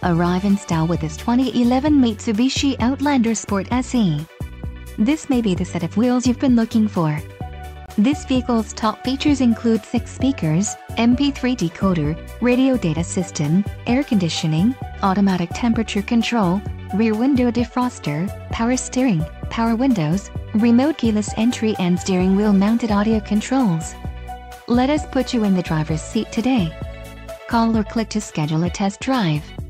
Arrive in style with this 2011 Mitsubishi Outlander Sport SE. This may be the set of wheels you've been looking for. This vehicle's top features include 6 speakers, MP3 decoder, radio data system, air conditioning, automatic temperature control, rear window defroster, power steering, power windows, remote keyless entry and steering wheel mounted audio controls. Let us put you in the driver's seat today. Call or click to schedule a test drive.